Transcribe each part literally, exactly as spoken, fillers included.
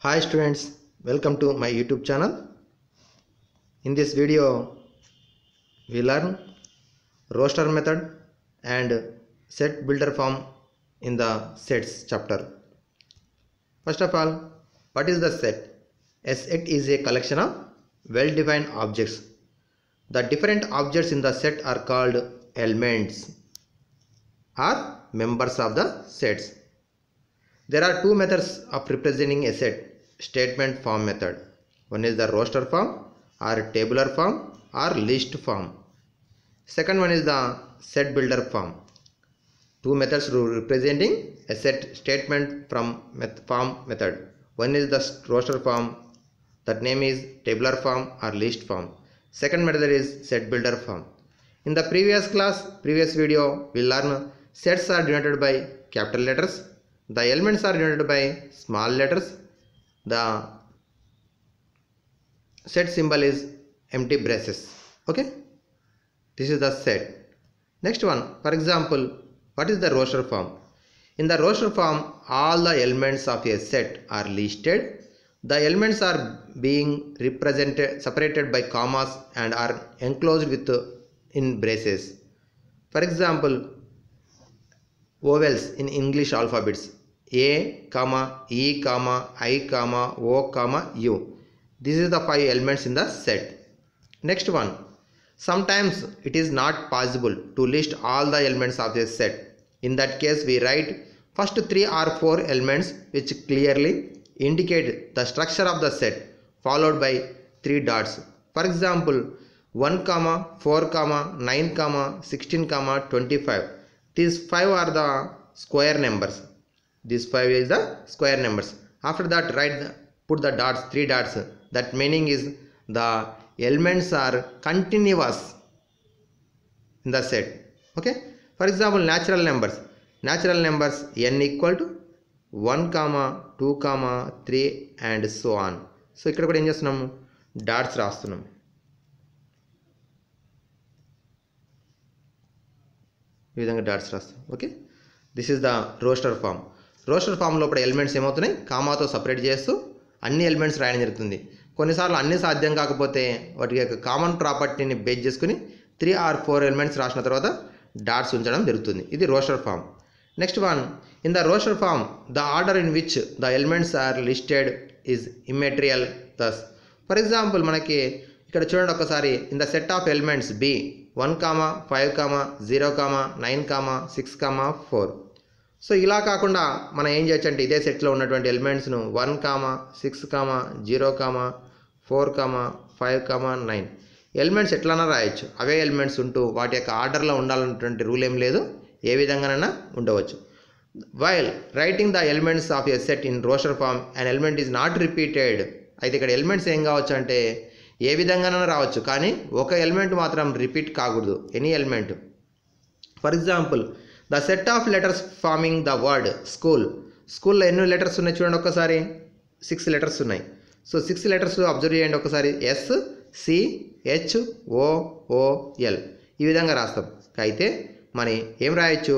Hi students, welcome to my YouTube channel. In this video we learn roster method and set builder form in the sets chapter. First of all, what is the set? A set is a collection of well-defined objects. The different objects in the set are called elements or members of the sets. There are two methods of representing a set. Statement form method. One is the roster form or tabular form or list form. Second one is the set builder form. Two methods representing a set statement from form method. One is the roster form, that name is tabular form or list form. Second method is set builder form. In the previous class, previous video, we learn sets are denoted by capital letters. The elements are denoted by small letters. The set symbol is empty braces. Okay, this is the set. Next one, for example, what is the roster form? In the roster form, all the elements of a set are listed. The elements are being represented, separated by commas and are enclosed with in braces. For example, vowels in English alphabets: A, comma, E, comma, I, comma, O, comma, U. This is the five elements in the set. Next one. Sometimes it is not possible to list all the elements of a set. In that case, we write first three or four elements which clearly indicate the structure of the set, followed by three dots. For example, one, four, nine, sixteen, twenty-five. These five are the square numbers. This five is the square numbers. After that, write the, put the dots, three dots. That meaning is the elements are continuous in the set. Okay. For example, natural numbers. Natural numbers n equal to one, two, three and so on. So ఇక్కడ కూడా ఏం చేస్తున్నాము, dots రాస్తున్నాం. ఈ విధంగా dots రాస్తాం. Okay, this is the roster form. Roster form లోపల elements ఏమవుతున్నాయి, కామాతో సపరేట్ చేస్తూ అన్ని ఎలిమెంట్స్ రాయడం జరుగుతుంది. కొన్నిసార్లు అన్ని సాధ్యం కాకపోతే వాటి యొక్క కామన్ ప్రాపర్టీని బేస్ చేసుకుని త్రీ ఆర్ ఫోర్ ఎలిమెంట్స్ రాసిన తర్వాత డాట్స్ ఉంచడం జరుగుతుంది. ఇది roster form. Next one, in the roster form the order in which the elements are listed is immaterial. Thus for example మనకి ఇక్కడ చూడండి ఒకసారి, in the set of elements B one comma five comma zero comma nine comma six comma four. So ఇలా కాకుండా మనం ఏం చేయొచ్చు అంటే ఇదే సెట్లో ఉన్నటువంటి ఎలిమెంట్స్ను one comma six comma zero comma four comma five comma nine elements ఎట్లన్నా రాయొచ్చు. అవే ఎలిమెంట్స్ ఉంటూ వాటి యొక్క ఆర్డర్లో ఉండాలన్నటువంటి రూల్ ఏం లేదు, ఏ విధంగానైనా ఉండవచ్చు. While writing the elements of a set in roster form and element is not repeated. అయితే ఇక్కడ ఎలిమెంట్స్ ఏం కావచ్చు అంటే ఏ విధంగానైనా రావచ్చు, కానీ ఒక ఎలిమెంట్ మాత్రం రిపీట్ కాకూడదు, any element. For example, the set of letters forming the word school. స్కూల్లో ఎన్ని లెటర్స్ ఉన్నాయి చూడండి ఒకసారి, సిక్స్ లెటర్స్ ఉన్నాయి. సో సిక్స్ లెటర్స్ అబ్జర్వ్ చేయండి ఒకసారి, S, C, H, O, O, L ఈ విధంగా రాస్తాం. అయితే మనం ఏం రాయొచ్చు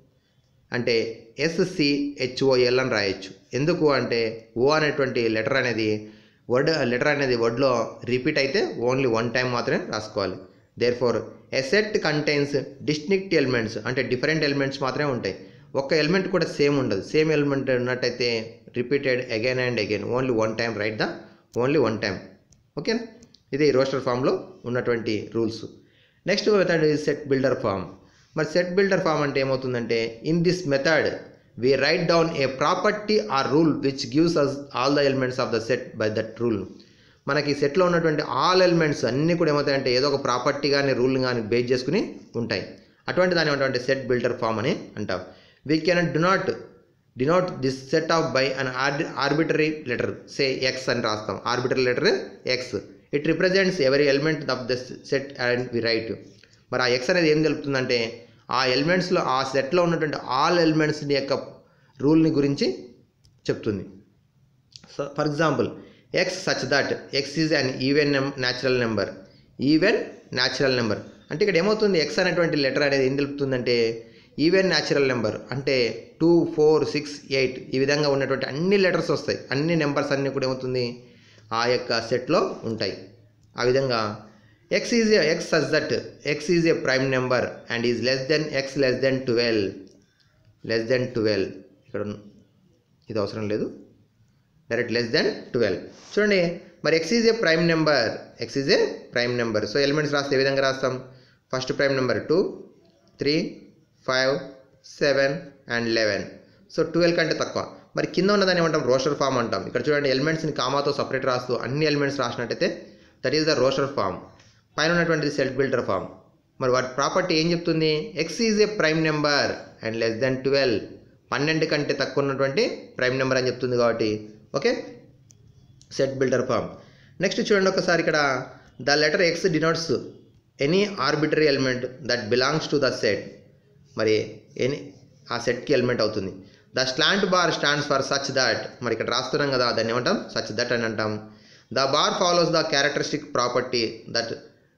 అంటే S, C, H, O, L అని రాయొచ్చు. ఎందుకు అంటే ఓ అనేటువంటి లెటర్ అనేది వర్డ్ లెటర్ అనేది వర్డ్లో రిపీట్ అయితే ఓన్లీ వన్ టైం మాత్రమే రాసుకోవాలి. Therefore a set contains distinct elements, అంటే డిఫరెంట్ ఎలిమెంట్స్ మాత్రమే ఉంటాయి. ఒక్క ఎలిమెంట్ కూడా సేమ్ ఉండదు. సేమ్ ఎలిమెంట్ ఉన్నట్టయితే repeated again and again, only one time write the only one time. ఓకేనా, ఇది రోస్టర్ ఫామ్లో ఉన్నటువంటి rules. Next method is set builder form. మరి సెట్ బిల్డర్ ఫామ్ అంటే ఏమవుతుందంటే, in this method we write down a property or rule which gives us all the elements of the set by that rule. మనకి సెట్లో ఉన్నటువంటి all elements అన్నీ కూడా ఏమవుతాయంటే ఏదో ఒక ప్రాపర్టీ కానీ రూల్ కానీ బేస్ చేసుకుని ఉంటాయి. అటువంటి దాని ఏమంటే సెట్ బిల్డర్ ఫామ్ అని అంటాం. We can do not denote this set of by an arbitrary letter, say X అని రాస్తాం. Arbitrary letter X, it represents every element of the set and we write. మరి ఆ ఎక్స్ అనేది ఏం తెలుపుతుందంటే ఆ ఎలిమెంట్స్లో ఆ సెట్లో ఉన్నటువంటి ఆల్ ఎలిమెంట్స్ యొక్క రూల్ని గురించి చెప్తుంది. So for example, X such that X is an even natural number. Even natural number అంటే ఇక్కడ ఏమవుతుంది, ఎక్స్ అనేటువంటి లెటర్ అనేది ఏం తెలుపుతుందంటే ఈవెన్ న్యాచురల్ నెంబర్ అంటే టూ ఫోర్ సిక్స్ ఎయిట్ ఈ విధంగా ఉన్నటువంటి అన్ని లెటర్స్ వస్తాయి, అన్ని నెంబర్స్ అన్నీ కూడా ఏమవుతుంది ఆ యొక్క సెట్లో ఉంటాయి. ఆ విధంగా X is a X such that X is a prime number and is less than X less than twelve less than twelve ఇక్కడ ఇది అవసరం లేదు, డైరెక్ట్ లెస్ దెన్ ట్వెల్వ్. చూడండి మరి X is a prime number, X is a prime number. So elements రాస్తే ఏ విధంగా రాస్తాం, first prime number two three five seven and eleven. So twelve కంటే తక్కువ. మరి కింద ఉన్నదాన్ని ఏమంటాం, రోస్టర్ ఫామ్ అంటాం. ఇక్కడ చూడండి ఎలిమెంట్స్ని కామాతో సపరేట్ రాస్తూ అన్ని ఎలిమెంట్స్ రాసినట్టయితే that is the roster form. పైన ఉన్నటువంటిది సెట్ బిల్డర్ ఫామ్. మరి వాటి ప్రాపర్టీ ఏం చెప్తుంది, X is a prime number and less than twelve, పన్నెండు కంటే తక్కువ ఉన్నటువంటి ప్రైమ్ నెంబర్ అని చెప్తుంది కాబట్టి okay set builder form. Next చూడండి ఒకసారి ఇక్కడ the letter X denotes any arbitrary element that belongs to the set. మరి ఎనీ ఆ సెట్కి ఎలిమెంట్ అవుతుంది. The slant bar stands for such that, మరి ఇక్కడ రాస్తున్నాం కదా దాన్ని ఏమంటాం, సచ్ దట్ అని అంటాం. The bar follows the characteristic property that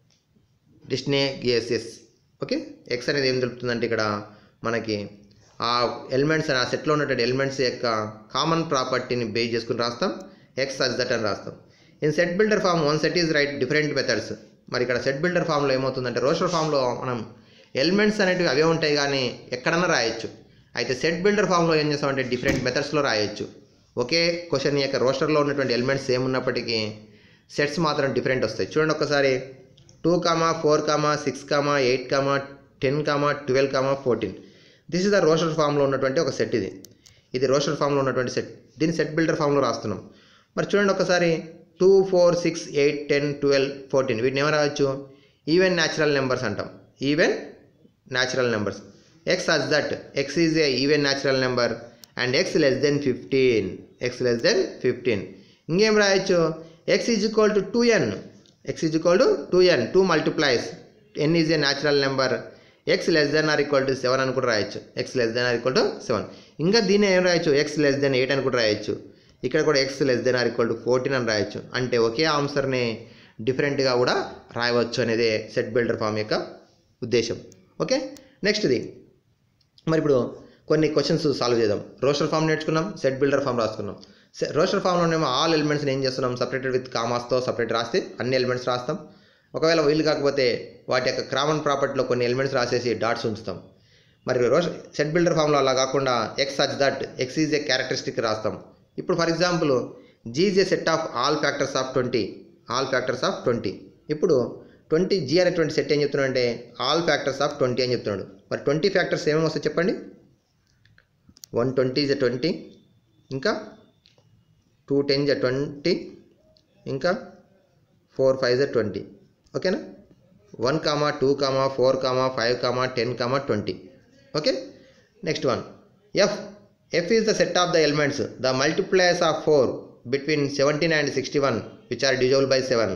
distinguishes. Okay X అనేది ఏం తెలుపుతుందంటే ఇక్కడ మనకి ఆ ఎలిమెంట్స్ ఆ సెట్లో ఉన్నటువంటి ఎలిమెంట్స్ యొక్క కామన్ ప్రాపర్టీని బేస్ చేసుకుని రాస్తాం, ఎక్స్ సచ్ దట్ అని రాస్తాం. In set builder form one set is write different methods. మరి ఇక్కడ సెట్ బిల్డర్ ఫామ్లో ఏమవుతుందంటే రోస్టర్ ఫామ్లో మనం ఎలిమెంట్స్ అనేటివి అవే ఉంటాయి కానీ ఎక్కడన్నా రాయొచ్చు. అయితే సెట్ బిల్డర్ ఫామ్లో ఏం చేస్తామంటే డిఫరెంట్ మెథడ్స్లో రాయొచ్చు. ఒకే క్వశ్చన్ యొక్క రోస్టర్లో ఉన్నటువంటి ఎలిమెంట్స్ సేమ్ ఉన్నప్పటికీ సెట్స్ మాత్రం డిఫరెంట్ వస్తాయి. చూడండి ఒక్కసారి two comma four comma six comma eight comma ten comma twelve comma fourteen. This is the roster ఫామ్లో ఉన్నటువంటి ఒక సెట్. ఇది ఇది రోస్టర్ ఫామ్లో ఉన్నటువంటి సెట్. దీన్ని సెట్ బిల్డర్ ఫామ్లో రాస్తున్నాం. మరి చూడండి ఒకసారి two four six eight ten twelve fourteen వీటిని ఏమో రాయొచ్చు, ఈవెన్ న్యాచురల్ నెంబర్స్ అంటాం. Even natural numbers. X such that X is a even natural number and X less than fifteen X less than fifteen. ఇంకేం రాయొచ్చు, X is equal to two N X is equal to two N two multiplies N is a natural number X less than or equal to seven అని కూడా రాయొచ్చు. X less than or equal to seven. ఇంకా దీన్ని ఏం రాయొచ్చు, X less than eight అని కూడా రాయొచ్చు. ఇక్కడ కూడా X less than or equal to fourteen అని రాయొచ్చు. అంటే ఒకే ఆన్సర్ని డిఫరెంట్గా కూడా రాయవచ్చు అనేది సెట్ బిల్డర్ ఫామ్ యొక్క ఉద్దేశం. ఓకే నెక్స్ట్ది మరి ఇప్పుడు కొన్ని క్వశ్చన్స్ సాల్వ్ చేద్దాం. రోస్టర్ ఫామ్ నేర్చుకున్నాం, సెట్ బిల్డర్ ఫామ్ రాసుకున్నాం. రోస్టర్ ఫామ్లోనేమో ఆల్ ఎలిమెంట్స్ని ఏం చేస్తున్నాం, సపరేటెడ్ విత్ కామాస్తో సపరేట్ రాస్తే అన్ని ఎలిమెంట్స్ రాస్తాం. ఒకవేళ వీలు కాకపోతే వాటి యొక్క కామన్ ప్రాపర్టీలో కొన్ని ఎలిమెంట్స్ రాసేసి డాట్స్ ఉంచుతాం. మరి రోస్ సెట్ బిల్డర్ ఫామ్లో అలా కాకుండా X such that X is a characteristic రాస్తాం. ఇప్పుడు for example G is a set of all factors of twenty all factors of twenty. ఇప్పుడు ట్వంటీ జీ అనేటువంటి సెట్ ఏం చెప్తున్నాడు అంటే ఆల్ ఫ్యాక్టర్స్ ఆఫ్ ట్వంటీ అని చెప్తున్నాడు. మరి ట్వంటీ ఫ్యాక్టర్స్ ఏమేమి వస్తాయి చెప్పండి, వన్ ట్వంటీ ఇజ్ ట్వంటీ, ఇంకా టూ టెన్ ఇజ్ ట్వంటీ, ఇంకా ఫోర్ ఫైవ్ ఇజ్ ట్వంటీ. ఓకేనా, one comma two comma four comma five comma ten comma twenty. Okay next one F F is the set of the elements the multiplies of four between seventeen and sixty one which are divisible by seven.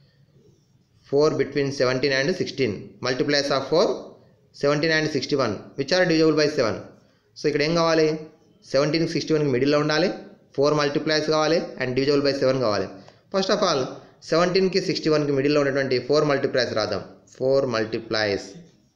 Four between seventeen and sixteen multiplies of four seventeen and sixty one which are divisible by seven. So ఇక్కడ ఏం కావాలి, seventeen sixty వన్కి మిడిల్లో ఉండాలి, four multiplies కావాలి and divisible by seven కావాలి. First of all సెవెంటీన్కి sixty వన్కి మిడిల్లో ఉన్నటువంటి ఫోర్ మల్టిప్లైస్ రాద్దాం. ఫోర్ మల్టిప్లైస్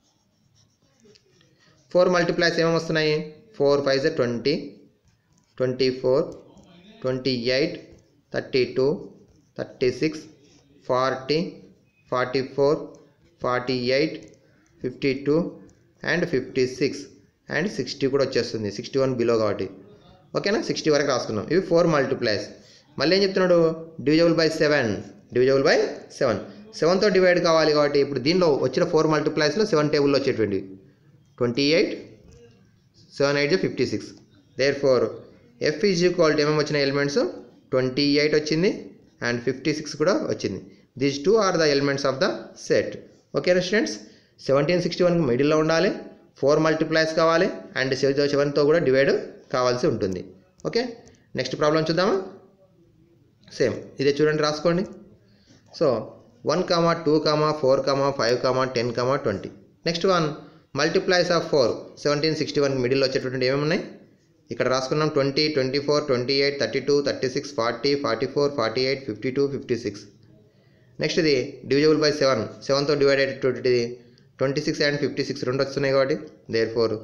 ఫోర్ మల్టిప్లైస్ ఏమేమి వస్తున్నాయి, ఫోర్ ఫైవ్ జే twenty, twenty four, twenty eight, thirty two, thirty six, forty, forty four, forty eight, fifty two and fifty six and sixty కూడా వచ్చేస్తుంది, సిక్స్టీ వన్ బిలో కాబట్టి. ఓకేనా, sixty వరకు రాసుకున్నాం. ఇవి ఫోర్ మల్టిప్లైస్. మళ్ళీ ఏం చెప్తున్నాడు, divisible by seven divisible by seven సెవెన్తో డివైడ్ కావాలి కాబట్టి ఇప్పుడు దీనిలో వచ్చిన ఫోర్ మల్టిప్లైస్లో సెవెన్ టేబుల్లో వచ్చేటువంటి twenty eight, seven eight fifty six. Therefore F is equal to ఏమేమి వచ్చిన ఎలిమెంట్స్, ట్వంటీ ఎయిట్ వచ్చింది అండ్ ఫిఫ్టీ సిక్స్ కూడా వచ్చింది. These two are the elements of the set. ఓకేనా స్టూడెంట్స్, సెవెంటీన్ సిక్స్టీ వన్కి మిడిల్లో ఉండాలి, ఫోర్ మల్టిప్లైస్ కావాలి అండ్ సెవెన్తో కూడా డివైడ్ కావాల్సి ఉంటుంది. ఓకే నెక్స్ట్ ప్రాబ్లం చూద్దామా. సేమ్ ఇదే చూడండి, రాసుకోండి. So one comma two comma four comma five comma ten comma twenty. Next one multiplies of four seventeen sixty వన్కి మిడిల్లో వచ్చేటటువంటి ఏమేమి ఉన్నాయి ఇక్కడ రాసుకున్నాం. Twenty, twenty four, twenty eight, thirty two, thirty six, forty, forty four, forty eight, fifty two, fifty six. Next ఇది divisible by seven, సెవెన్తో divide అయ్యేటటువంటిది twenty six and fifty six రెండు వస్తున్నాయి కాబట్టి therefore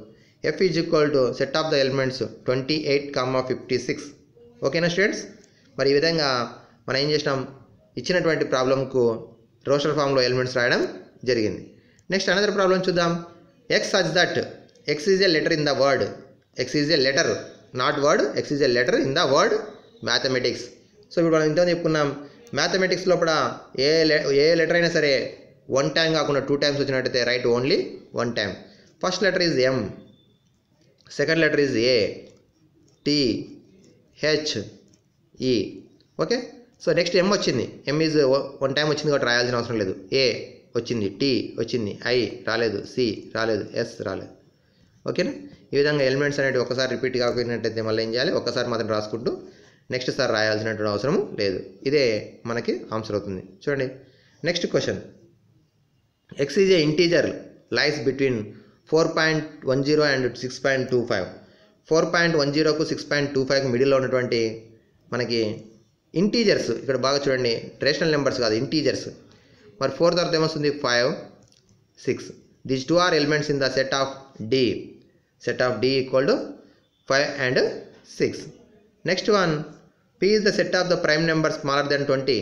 F is equal to set of the elements twenty eight comma fifty six. ఓకేనా students? మరి ఈ విధంగా మనం ఏం చేసినాం, ఇచ్చినటువంటి ప్రాబ్లంకు రోస్టర్ ఫామ్లో ఎలిమెంట్స్ రాయడం జరిగింది. నెక్స్ట్ అనదర్ ప్రాబ్లం చూద్దాం. X such that X is a letter in the word, X is a letter not word, X is a letter in the word mathematics. So ఇప్పుడు మనం ఇంతకుముందు చెప్పుకున్నాం, మ్యాథమెటిక్స్ లోపల ఏ ఏ letter అయినా సరే వన్ టైం కాకుండా two times వచ్చినట్టయితే write only one time. First letter is M, second letter is A, T, H, E. Okay, so next M వచ్చింది, ఎం ఈజ్ వన్ టైం వచ్చింది కాబట్టి రాయాల్సిన అవసరం లేదు. ఏ వచ్చింది, టీ వచ్చింది, ఐ రాలేదు, సి రాలేదు, ఎస్ రాలేదు. ఓకేనా? ఈ విధంగా ఎలిమెంట్స్ అనేవి ఒకసారి రిపీట్ కాకపోయినట్టయితే మళ్ళీ ఏం చేయాలి, ఒక్కసారి మాత్రం రాసుకుంటూ నెక్స్ట్ సార్ రాయాల్సినటువంటి అవసరం లేదు. ఇదే మనకి ఆన్సర్ అవుతుంది. చూడండి next question. X is a integer lies between four point one zero and six point two five. Four point one జీరోకు సిక్స్ పాయింట్ టూ ఫైవ్కి మిడిల్లో ఉన్నటువంటి మనకి ఇంటీజర్స్ ఇక్కడ బాగా చూడండి, రేషనల్ నెంబర్స్ కాదు, ఇంటీజర్స్. మరి ఫోర్ తర్వాత ఏమొస్తుంది, five, six. These two are elements in the set of D. Set of D equal to five and six. Next one, P is the set of the prime number smaller than twenty.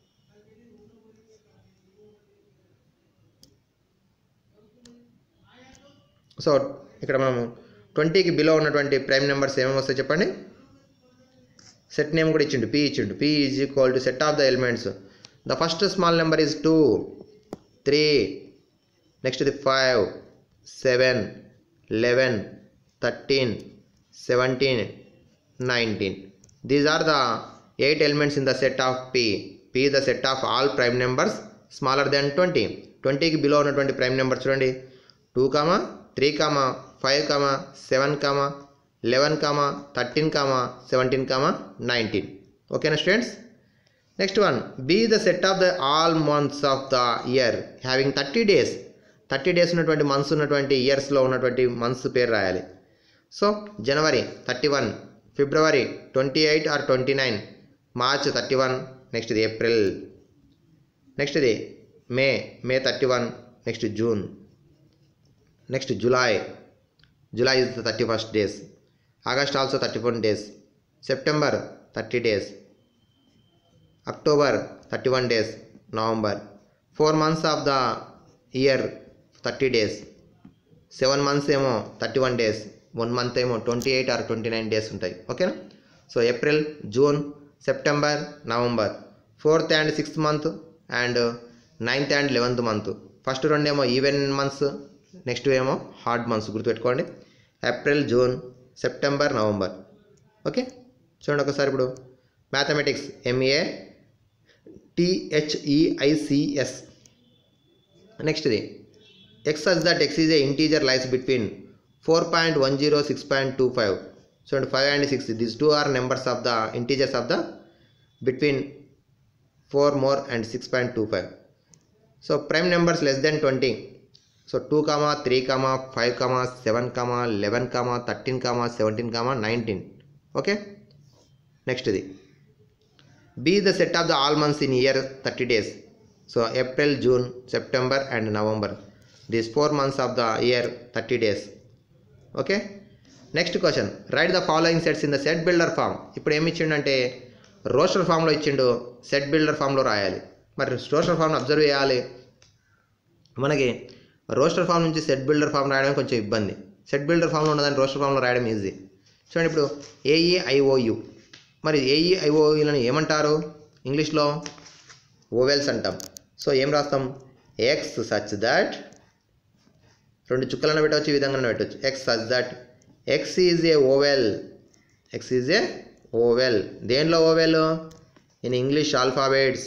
So ఇక్కడ మనము ట్వంటీకి below ఉన్నటువంటి prime numbers ఏమేమి వస్తాయి చెప్పండి. Set name కూడా ఇచ్చిండు, P ఇచ్చిండు. P is equal to set of the elements. The first small number is two, three, next ఇది five, seven, eleven, thirteen, seventeen, nineteen. These are the eight elements in the set of P. P the set of all prime numbers smaller than twenty. ట్వంటీకి below ఉన్నటువంటి prime number చూడండి, two comma, three comma, five comma, seven comma, eleven comma, thirteen comma, seventeen comma, nineteen. ఓకేనా students? Next one, B the set of the all months of the year having thirty days. Thirty days ఉన్నటువంటి months ఉన్నటువంటి ఇయర్స్లో ఉన్నటువంటి months పేరు రాయాలి. So January thirty one, February twenty eight or twenty nine, March thirty one, next ఇది April, next ఇది May, May thirty one, next June, next July, July is the thirty first days, August also thirty one days, September thirty days, October thirty one days, November. Four months of the year thirty days, seven months ఏమో thirty one days, one month ఏమో twenty eight or twenty nine days ఉంటాయి. ఓకేనా? So April, June, September, November. Fourth and sixth month and ninth and eleventh month. First రెండు ఏమో even months, next ఏమో hard months. గుర్తుపెట్టుకోండి, April, June, September, November. Okay, చూడండి ఒకసారి ఇప్పుడు mathematics M A T H E I C S. నెక్స్ట్ది X such that X is a integer lies between four point one zero six point two five. చూడండి five and six, these two are numbers of the integers of the between four more and six point two five. So prime numbers less than twenty. So two comma, three comma, five comma, seven comma, eleven comma, thirteen comma, seventeen comma, nineteen. Okay, next ఇది B the set of the all months in year thirty days. So April, June, September and November, these four months of the year thirty days. Okay, next question, right the following sets in the set builder form. ఇప్పుడు ఏమి ఇచ్చిండంటే roster ఫామ్లో ఇచ్చిండు, set builder ఫామ్లో రాయాలి. మరి roster ఫామ్ను observe చేయాలి. మనకి roster form నుంచి సెట్ బిల్డర్ ఫామ్ రాయడం కొంచెం ఇబ్బంది. సెట్ బిల్డర్ ఫామ్లో ఉన్నదాన్ని రోస్టర్ ఫామ్లో రాయడం ఈజీ. చూడండి ఇప్పుడు ఏఈఐఓయు. మరి ఏఈఐఓయులను ఏమంటారు ఇంగ్లీష్లో? ఓవెల్స్ అంటాం. సో ఏం రాస్తాం? ఎక్స్ సచ్ దట్, రెండు చుక్కలను పెట్టవచ్చు, ఈ విధంగా పెట్టవచ్చు. X such that X is a vowel. X is a vowel. దేనిలో vowel? In English alphabets.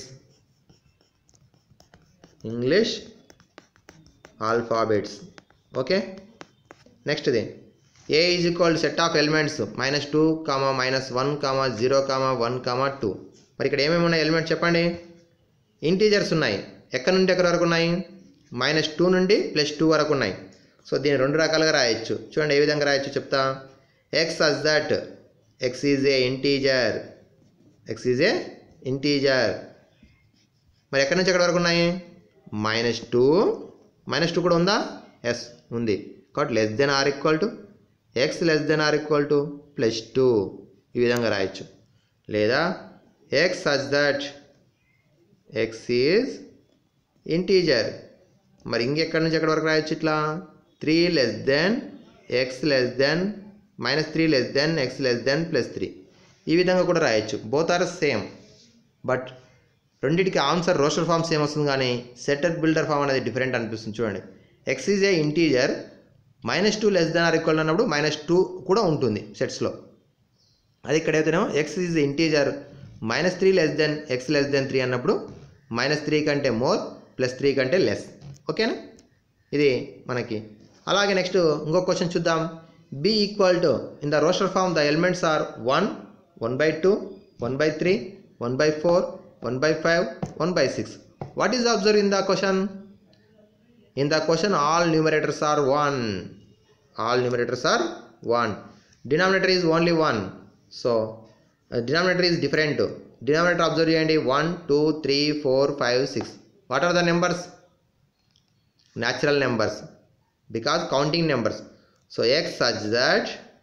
English alphabets. Okay, నెక్స్ట్ది A is equal set of elements minus two comma minus one comma zero comma one comma two. మరి ఇక్కడ ఏమేమి ఉన్నాయి elements చెప్పండి? Integers ఉన్నాయి. ఎక్కడి నుండి ఎక్కడి వరకు ఉన్నాయి? మైనస్ టూ నుండి ప్లస్ టూ వరకు ఉన్నాయి. సో దీన్ని రెండు రకాలుగా రాయొచ్చు. చూడండి ఏ విధంగా రాయొచ్చు చెప్తా. X such that X is a integer. X is a integer. మరి ఎక్కడి నుంచి ఎక్కడి వరకు ఉన్నాయి? మైనస్ టూ, మైనస్ టూ కూడా ఉందా? ఎస్ ఉంది. కాబట్టి less than or equal to x less than or equal to plus two ఈ విధంగా రాయొచ్చు. లేదా x such that X is integer. మరి ఇంకెక్కడి నుంచి ఎక్కడి వరకు రాయొచ్చు ఇట్లా three less than X less than minus three less than X less than plus three ఈ విధంగా కూడా రాయొచ్చు. బోత్ ఆర్ సేమ్, బట్ రెండింటికి ఆన్సర్ రోస్టర్ ఫామ్ సేమ్ వస్తుంది కానీ సెటప్ బిల్డర్ ఫామ్ అనేది డిఫరెంట్ అనిపిస్తుంది. చూడండి, x is a integer, minus two less than or equal అన్నప్పుడు మైనస్ టూ కూడా ఉంటుంది సెట్స్లో. అది ఇక్కడ అయితేనేమో x is integer minus three less than X less than three అన్నప్పుడు మైనస్ త్రీ కంటే మోర్ ప్లస్ త్రీ కంటే లెస్. ఓకేనా, ఇది మనకి. అలాగే నెక్స్ట్ ఇంకొక క్వశ్చన్ చూద్దాం. B equal to in the roster form the elements are one, one by two, one by three, one by four, one by five, one by six. What is observe in the question? In the question all numerators are one. All numerators are one. Denominator is only one. So uh, denominator is different. Denominator observe cheyandi one, two, three, four, five, six. What are the numbers? Natural numbers, because counting numbers. So x such that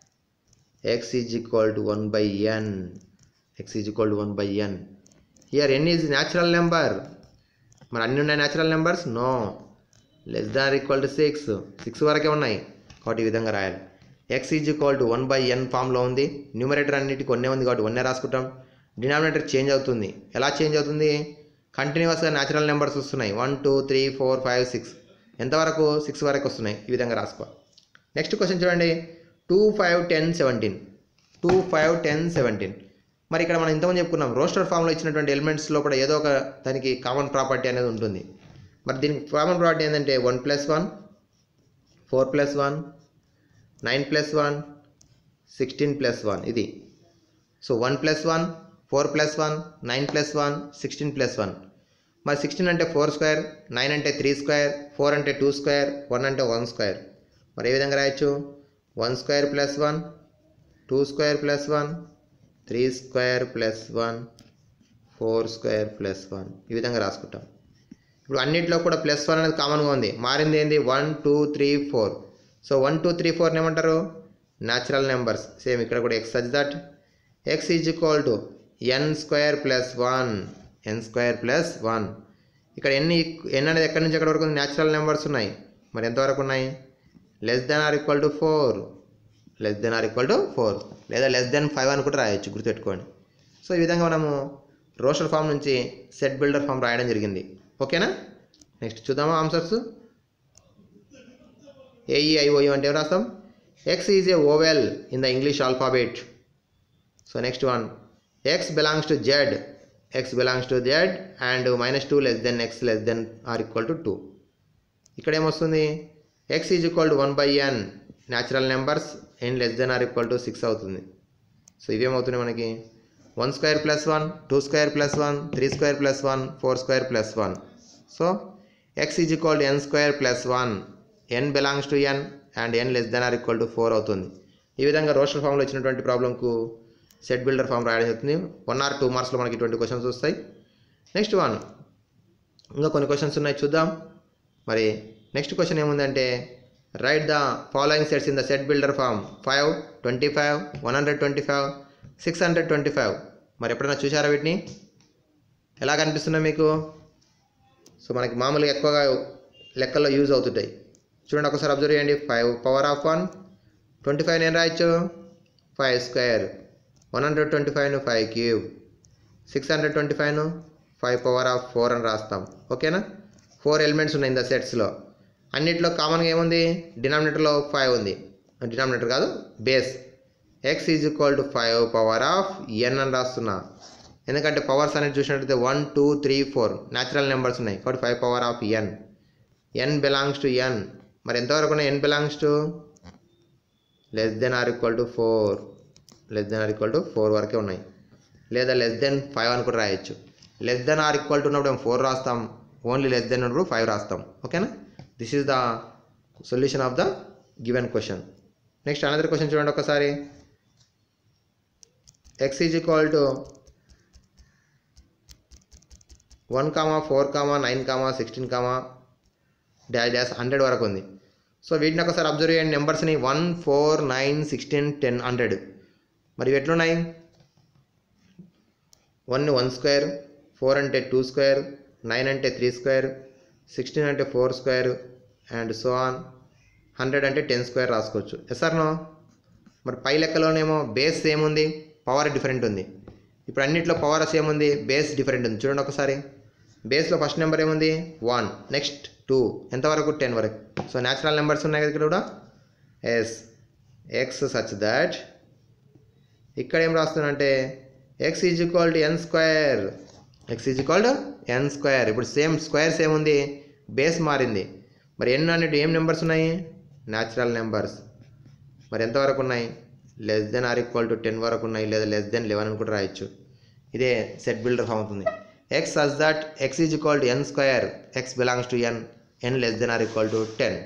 x is equal to one by n. X is equal to one by n. Here n is natural number. మరి అన్ని ఉన్నాయి natural numbers? No. Less than equal to six six వరకే ఉన్నాయి కాబట్టి ఈ విధంగా రాయాలి. X is equal to one by n ఫామ్లో ఉంది. న్యూమరేటర్ అన్నిటికి కొన్నే ఉంది కాబట్టి వన్నే రాసుకుంటాం. డినామినేటర్ చేంజ్ అవుతుంది. ఎలా చేంజ్ అవుతుంది? కంటిన్యూస్గా న్యాచురల్ నెంబర్స్ వస్తున్నాయి. One two three four five six ఎంతవరకు? సిక్స్ వరకు వస్తున్నాయి. ఈ విధంగా రాసుకో. నెక్స్ట్ క్వశ్చన్ చూడండి. Two five ten seventeen two five ten seventeen మరి ఇక్కడ మనం ఇంతకుముందు చెప్పుకున్నాం రోస్టర్ ఫామ్లో ఇచ్చినటువంటి ఎలిమెంట్స్లో కూడా ఏదో ఒక దానికి కామన్ ప్రాపర్టీ అనేది ఉంటుంది. మరి దీనికి కామన్ ప్రాపర్టీ ఏంటంటే one plus one, four plus one, nine plus one, sixteen plus one ఇది. So one plus one, four plus one, nine plus one, sixteen plus one. మరి సిక్స్టీన్ అంటే ఫోర్ స్క్వేర్, నైన్ అంటే three square, four అంటే two square, one అంటే one square. మరి ఏ విధంగా రాయొచ్చు? One square plus one, two square plus one, three square plus one, four square plus one ఈ విధంగా రాసుకుంటాం. ఇప్పుడు అన్నింటిలో కూడా ప్లస్ వన్ అనేది కామన్గా ఉంది. మారింది ఏంది? One two three four. So one two three ఫోర్ని ఏమంటారు? Natural numbers. సేమ్ ఇక్కడ కూడా x such that X is equal to n square plus one, n square plus one. ఇక్కడ ఎన్ని ఎన్ అనేది ఎక్కడి నుంచి ఎక్కడి వరకు ఉంది? న్యాచురల్ నెంబర్స్ ఉన్నాయి. మరి ఎంతవరకు ఉన్నాయి? Less than or equal to four, less than or equal to four, లేదా లెస్ దెన్ ఫైవ్ అని కూడా రాయొచ్చు, గుర్తుపెట్టుకోండి. సో ఈ విధంగా మనము రోస్టర్ ఫామ్ నుంచి సెట్ బిల్డర్ ఫామ్ రాయడం జరిగింది. ఓకేనా, నెక్స్ట్ చూద్దామా ఆన్సర్స్. ఏఈఐఓయు అంటే ఏం రాస్తాం? X is a vowel in the English alphabet. So next one, x belongs to Z, x belongs to Z and minus two less than X less than or equal to two. ఇక్కడ ఏమొస్తుంది? X is equal to one by n, natural numbers, n less than or equal to six అవుతుంది. So ఇవేమవుతున్నాయి మనకి? One square plus one, two square plus one, three square plus one, four square plus one. So x is equal to n square plus one, n belongs to N and n less than or equal to four అవుతుంది. ఈ విధంగా roster ఫామ్లో ఇచ్చినటువంటి ప్రాబ్లంకు set builder form రాయడం జరుగుతుంది. One or two మార్క్స్లో మనకి ఇటువంటి questions వస్తాయి. నెక్స్ట్ వన్, ఇంకా కొన్ని క్వశ్చన్స్ ఉన్నాయి చూద్దాం. మరి నెక్స్ట్ క్వశ్చన్ ఏముందంటే right the following sets in the set builder form five, twenty five, one hundred twenty five, six hundred twenty five. మరి ఎప్పుడైనా చూసారా వీటిని? ఎలా కనిపిస్తున్నాయి మీకు? సో మనకి మామూలుగా ఎక్కువగా లెక్కల్లో యూజ్ అవుతుంటాయి. చూడండి ఒకసారి అబ్జర్వ్ చేయండి. Five power of one, twenty five నేను రాయొచ్చు five square, one hundred twenty ఫైవ్ను five cube, six hundred twenty ఫైవ్ను ఫైవ్ పవర్ ఆఫ్ ఫోర్ అని రాస్తాం. ఓకేనా, ఫోర్ ఎలిమెంట్స్ ఉన్నాయి ఇన్ ద సెట్స్లో. అన్నిట్లో కామన్గా ఏముంది? డినామినేటర్లో ఫైవ్ ఉంది. డినామినేటర్ కాదు, base. X is equal to five power of n అని రాస్తున్నా. ఎందుకంటే పవర్స్ అనేది చూసినట్లయితే one two three four natural numbers ఉన్నాయి కాబట్టి five power of n. N belongs to N. మరి ఎంతవరకు ఉన్నాయి? N belongs to less than or equal to four, less than or equal to four వరకే ఉన్నాయి. లేదా లెస్ దెన్ ఫైవ్ అని కూడా రాయొచ్చు. Less than or equal to ఉన్నప్పుడు మేము ఫోర్ రాస్తాం, ఓన్లీ లెస్ దెన్ ఉన్నప్పుడు ఫైవ్ రాస్తాం. ఓకేనా, this is the solution of the given question. Next another question చూడండి ఒకసారి. X is equal to one comma four comma nine comma sixteen comma dash dash hundred వరకు ఉంది. So వీటిని ఒకసారి observe చేయండి నెంబర్స్ని one four nine sixteen ten hundred మరి ఇవి ఎట్లున్నాయి వన్ వన్ స్క్వేర్ ఫోర్ అంటే టూ స్క్వేర్ నైన్ అంటే త్రీ స్క్వేర్ సిక్స్టీన్ అంటే four square and so on hundred అంటే టెన్ స్క్వేర్ రాసుకోవచ్చు ఎస్ ఆర్ నో మరి పై లెక్కలోనేమో బేస్ సేమ్ ఉంది పవర్ డిఫరెంట్ ఉంది ఇప్పుడు అన్నింటిలో పవర్ సేమ్ ఉంది బేస్ డిఫరెంట్ ఉంది చూడండి ఒకసారి బేస్లో ఫస్ట్ నెంబర్ ఏముంది వన్ నెక్స్ట్ టూ ఎంతవరకు టెన్ వరకు సో న్యాచురల్ నెంబర్స్ ఉన్నాయి కదా ఇక్కడ కూడా ఎస్ ఎక్స్ సచ్ దాట్ ఇక్కడ ఏం రాస్తున్నానంటే x is equal to n square x is equal to n square ఇప్పుడు సేమ్ స్క్వేర్ సేమ్ ఉంది బేస్ మారింది మరి ఎన్ అనేది ఏం నెంబర్స్ ఉన్నాయి న్యాచురల్ నెంబర్స్ మరి ఎంతవరకు ఉన్నాయి less than or equal to ten వరకు ఉన్నాయి లేదా లెస్ దెన్ లెవెన్ అని కూడా రాయొచ్చు ఇదే సెట్ బిల్డర్ ఫామ్ అవుతుంది x such that x is equal to n square x belongs to n n less than or equal to ten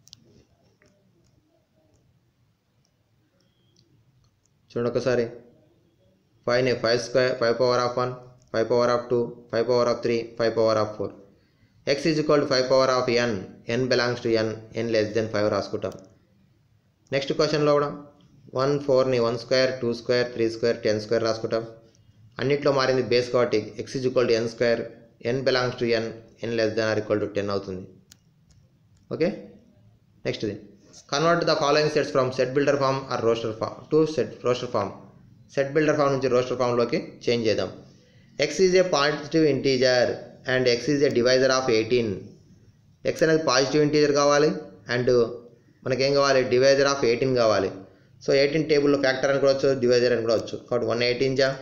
చూడండి ఒకసారి ఫైవ్ ని five square five power of one five power of two five power of three five power of four x is equal to five power of n n belongs to n n less than five రాసుకుంటాం next క్వశ్చన్లో కూడా one ఫోర్ని one square two square three square ten square రాసుకుంటాం అన్నిట్లో మారింది base కాబట్టి x is equal to n square n belongs to N n less than or equal to ten అవుతుంది okay నెక్స్ట్ది convert the following sets from set builder form or roster form to set roster form set builder form నుంచి రోస్టర్ ఫామ్లోకి change చేద్దాం x is a positive integer and x is a divisor of eighteen x అనేది positive integer కావాలి and మనకేం కావాలి divisor of eighteen కావాలి so eighteen టేబుల్లో ఫ్యాక్టర్ అని కూడా వచ్చు డివైజర్ అని కూడా వచ్చు కాబట్టి వన్ ఎయిటీన్ జా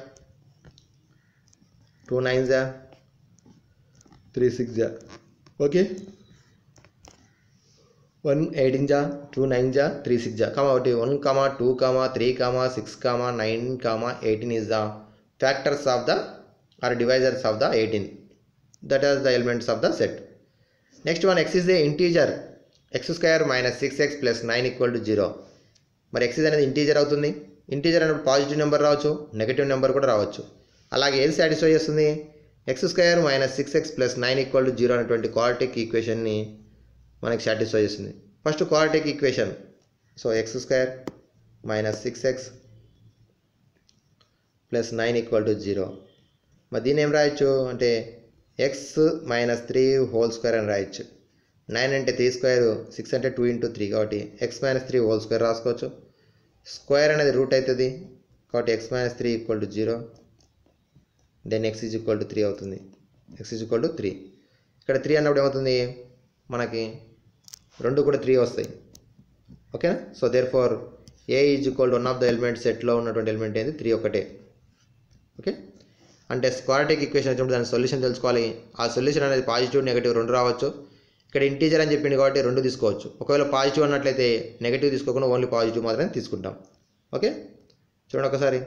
టూ నైన్ జా త్రీ సిక్స్ జా ఓకే వన్ ఎయిటీన్ జా టూ నైన్ జా త్రీ సిక్స్ జా కామా ఒకటి one comma two comma three comma six comma nine comma eighteen is the factors of the or divisors of the eighteen that are the elements of the set next one x is the integer x square minus six x plus nine equal to zero మరి x అనేది integer అవుతుంది integer అనేది positive number రావచ్చు negative number కూడా రావచ్చు అలాగే ఏది satisfy చేస్తుంది x square minus six x plus nine equal to zero అనేటువంటి క్వాడ్రాటిక్ ఈక్వేషన్ని మనకి సాటిస్ఫై చేస్తుంది first quadratic equation so x square minus six x plus nine equal to zero మరి దీన్ని ఏం రాయొచ్చు అంటే x minus three whole square అని రాయొచ్చు నైన్ అంటే త్రీ స్క్వేర్ సిక్స్ అంటే టూ ఇంటూ త్రీ కాబట్టి x minus three whole square రాసుకోవచ్చు స్క్వేర్ అనేది రూట్ అవుతుంది కాబట్టి x minus three equal to zero then x is equal to three అవుతుంది x is equal to three ఇక్కడ three అన్నప్పుడు ఏమవుతుంది మనకి రెండు కూడా త్రీ వస్తాయి ఓకేనా so therefore A is equal to one of the element సెట్లో ఉన్నటువంటి ఎలిమెంట్ ఏంది త్రీ ఒకటే ఓకే అంటే క్వాడ్రాటిక్ ఈక్వేషన్ వచ్చినప్పుడు దాని సొల్యూషన్ తెలుసుకోవాలి ఆ సొల్యూషన్ అనేది పాజిటివ్ నెగిటివ్ రెండు రావచ్చు ఇక్కడ ఇంటీజర్ అని చెప్పింది కాబట్టి రెండు తీసుకోవచ్చు ఒకవేళ పాజిటివ్ అన్నట్లయితే నెగిటివ్ తీసుకోకుండా ఓన్లీ పాజిటివ్ మాత్రమే తీసుకుంటాం ఓకే చూడండి ఒకసారి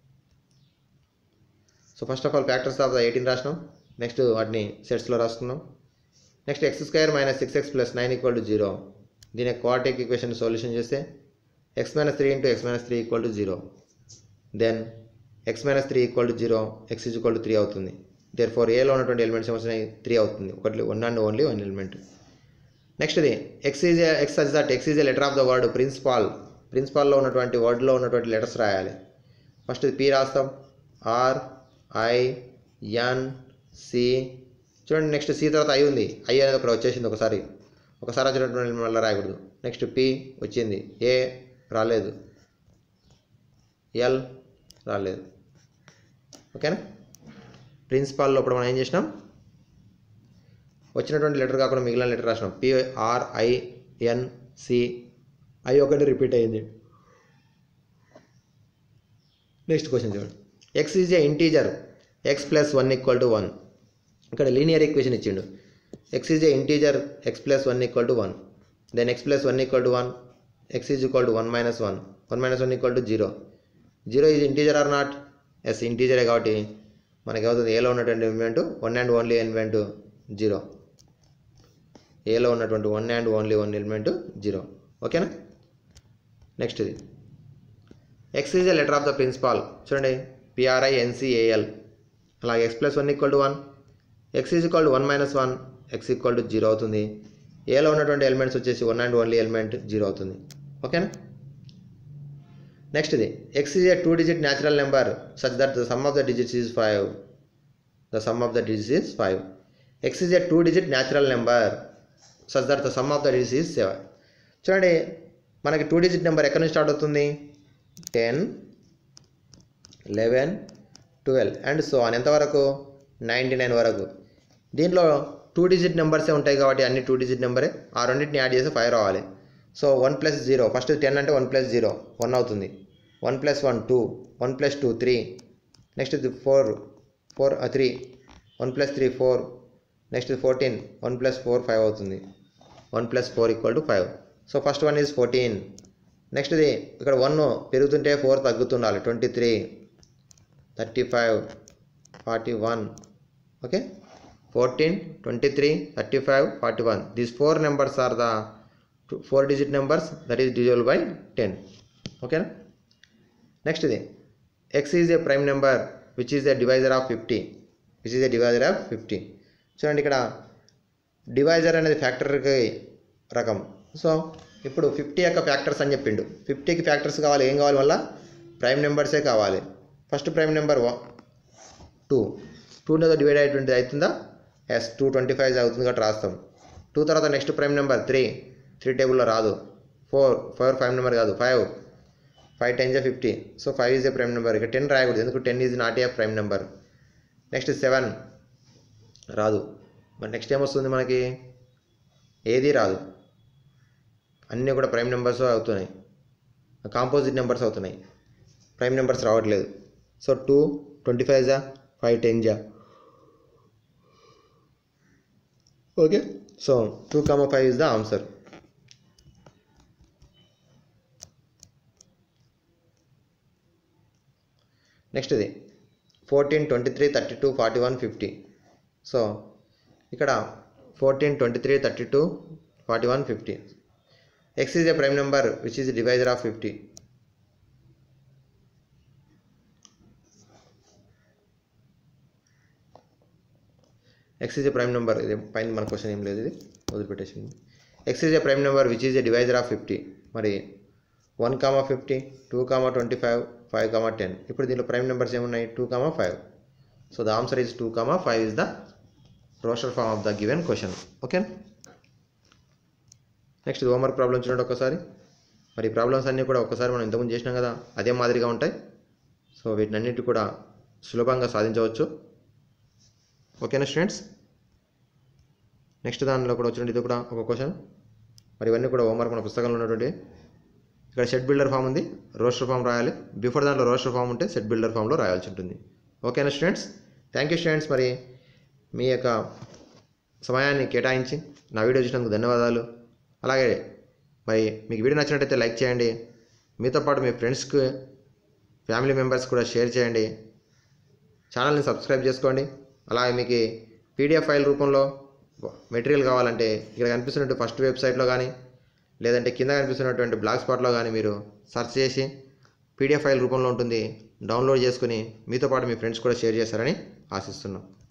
so first of all factors of the eighteen రాసినాం నెక్స్ట్ వాటిని సెట్స్లో రాసుకున్నాం next x square minus six x plus nine equal to zero దీని క్వాడ్రాటిక్ ఈక్వేషన్ సొల్యూషన్ చేస్తే x minus three into x minus three equal to zero then x minus three equal to zero x is equal to three అవుతుంది therefore ఏలో ఉన్నటువంటి elements ఏమొచ్చినాయి three అవుతుంది ఒకటి one and only one element నెక్స్ట్ది x is x such that X is a letter of the word principal ప్రిన్సిపాల్లో ఉన్నటువంటి వర్డ్లో ఉన్నటువంటి లెటర్స్ రాయాలి ఫస్ట్ పి రాస్తాం ఆర్ ఐ ఎన్ సి చూడండి నెక్స్ట్ సి తర్వాత ఐ ఉంది ఐ అనేది అక్కడ వచ్చేసింది ఒకసారి ఒకసారి వచ్చినటువంటి మళ్ళీ రాయకూడదు నెక్స్ట్ పి వచ్చింది ఏ రాలేదు ఎల్ రాలేదు ఓకేనా ప్రిన్సిపాల్లో ఇప్పుడు మనం ఏం చేసినాం వచ్చినటువంటి లెటర్ కాకుండా మిగిలిన లెటర్ రాసినాం P R I N C I ఒకటి రిపీట్ అయ్యింది నెక్స్ట్ క్వశ్చన్ చూడండి x is a integer x plus one equal to one ఇక్కడ లీనియర్ ఈక్వేషన్ ఇచ్చిండు x is a integer x plus one equal to one then x plus one equal to one x is equal to one minus one one minus one equal to zero zero is integer or not yes ఇంటీజరే కాబట్టి మనకి ఏమవుతుంది ఏలో ఉన్నటువంటి element one and only element zero ఏలో ఉన్నటువంటి one and only one element zero ఓకేనా next ఇది x is a letter of the principal చూడండి పిఆర్ఐ ఎన్సిఏఎల్ అలాగే x plus one equal to one x is equal to one minus one x equal to zero అవుతుంది ఏలో ఉన్నటువంటి elements వచ్చేసి one and only element zero అవుతుంది. ఓకేనా. Next ఇది x is a two digit natural number such that the sum of the digits is five. The sum of the digits is five. X is a two digit natural number such that the sum of the digits is seven. చూడండి మనకి two digit number ఎక్కడి నుంచి start అవుతుంది? Ten, eleven, twelve and so on ఎంతవరకు? Ninety nine వరకు. దీంట్లో two digit నెంబర్సే ఉంటాయి కాబట్టి అన్ని టూ డిజిట్ నెంబరే. ఆ రెండింటిని యాడ్ చేసి ఫైవ్ రావాలి. So one plus zero, first ten అంటే వన్ ప్లస్ జీరో వన్ అవుతుంది. One plus one two, one plus two three, next ఇది four four three, one plus three four, next ఇది fourteen, one plus four five అవుతుంది. One plus four equal to five. So first one is fourteen. Next ఇది ఇక్కడ one పెరుగుతుంటే four తగ్గుతుండాలి. Twenty three, thirty five, forty one. Okay, fourteen, twenty three, thirty five, forty one. These four numbers are the four digit numbers that is divisible by ten. ఓకేనా. Next ఇది x is a prime number which is the divisor of fifty. Which is the divisor of fifty. చూడండి ఇక్కడ divisor అనేది ఫ్యాక్టర్కి రకం. So ఇప్పుడు fifty యొక్క factors అని చెప్పిండు. ఫిఫ్టీకి ఫ్యాక్టర్స్ కావాలి. ఏం కావాలి? మళ్ళీ ప్రైమ్ నెంబర్సే కావాలి. First prime number two. టూతో డివైడ్ అయ్యేటువంటి అవుతుందా? ఎస్, టూ ట్వంటీ ఫైవ్ అవుతుంది కాబట్టి రాస్తాం. టూ తర్వాత next prime number three. Three టేబుల్లో రాదు. ఫోర్ ఫోర్ ప్రైమ్ నెంబర్ కాదు. ఫైవ్ ఫైవ్ టెన్ జే fifty. So five is a prime number. ఇక టెన్ రాయకూడదు ఎందుకు? Ten is not a prime number. Next seven రాదు. మరి నెక్స్ట్ ఏమొస్తుంది మనకి? ఏది రాదు. అన్నీ కూడా ప్రైమ్ నెంబర్స్ అవుతున్నాయి, కాంపోజిట్ నెంబర్స్ అవుతున్నాయి, ప్రైమ్ నెంబర్స్ రావట్లేదు. సో టూ ట్వంటీ ఫైవ్ జా, ఫైవ్ టెన్ జా. Okay, so two comma five is the answer. Next ఇది fourteen, twenty three, thirty two, forty one, fifty. So ఇక్కడ fourteen, twenty three, thirty two, forty one, fifty. X is a prime number which is the divisor of fifty. X is a prime number. ఇది పైన మన question ఏం లేదు, ఇది వదిలిపెట్టేసింది. X is a prime number which is a divisor of fifty. మరి one comma fifty, two comma twenty five, five comma ten. ఇప్పుడు దీనిలో ప్రైమ్ నెంబర్స్ ఏమున్నాయి? Two comma five. So the answer is two comma five is the roster form of the given question. Okay. Next homework problems చూడండి ఒకసారి. మరి ఈ problems అన్నీ కూడా ఒకసారి మనం ఇంతకుముందు చేసినాం కదా, అదే మాదిరిగా ఉంటాయి. సో వీటినన్నిటి కూడా సులభంగా సాధించవచ్చు. ఓకేనా స్టూడెంట్స్. నెక్స్ట్ దానిలో కూడా వచ్చినట్టు ఇది కూడా ఒక క్వశ్చన్. మరి ఇవన్నీ కూడా హోంవర్క్ మన పుస్తకంలో ఉన్నటువంటి. ఇక్కడ సెట్ బిల్డర్ ఫామ్ ఉంది, రోస్టర్ ఫామ్ రాయాలి. బిఫోర్ దాంట్లో రోస్టర్ ఫామ్ ఉంటే సెట్ బిల్డర్ ఫామ్లో రాయాల్సి ఉంటుంది. ఓకేనా స్టూడెంట్స్. Thank you students. మరి మీ యొక్క సమయాన్ని కేటాయించి నా వీడియో చూసినందుకు ధన్యవాదాలు. అలాగే మరి మీకు వీడియో నచ్చినట్టయితే లైక్ చేయండి. మీతో పాటు మీ ఫ్రెండ్స్కి, ఫ్యామిలీ మెంబర్స్ కూడా షేర్ చేయండి. ఛానల్ని సబ్స్క్రైబ్ చేసుకోండి. అలాగే మీకు పీడిఎఫ్ ఫైల్ రూపంలో మెటీరియల్ కావాలంటే ఇక్కడ కనిపిస్తున్నట్టు ఫస్ట్ వెబ్సైట్లో కానీ లేదంటే కింద కనిపిస్తున్నటువంటి బ్లాగ్ స్పాట్లో కానీ మీరు సెర్చ్ చేసి పీడిఎఫ్ ఫైల్ రూపంలో ఉంటుంది, డౌన్లోడ్ చేసుకుని మీతో పాటు మీ ఫ్రెండ్స్ కూడా షేర్ చేస్తారని ఆశిస్తున్నాం.